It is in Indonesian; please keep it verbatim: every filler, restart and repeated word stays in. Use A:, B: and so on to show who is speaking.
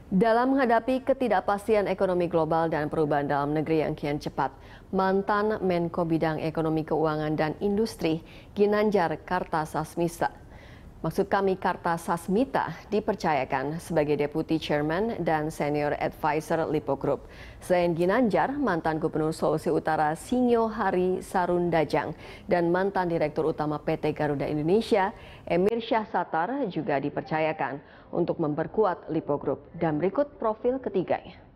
A: Dalam menghadapi ketidakpastian ekonomi global dan perubahan dalam negeri yang kian cepat, mantan Menko Bidang Ekonomi Keuangan dan Industri Ginanjar Kartasasmita, maksud kami Kartasasmita, dipercayakan sebagai Deputy Chairman dan Senior Advisor Lipo Group. Selain Ginanjar, mantan Gubernur Sulawesi Utara Sinyo Hari Sarundajang dan mantan Direktur Utama P T Garuda Indonesia Emir Syahsatar juga dipercayakan untuk memperkuat Lipo Group. Dan berikut profil ketiganya.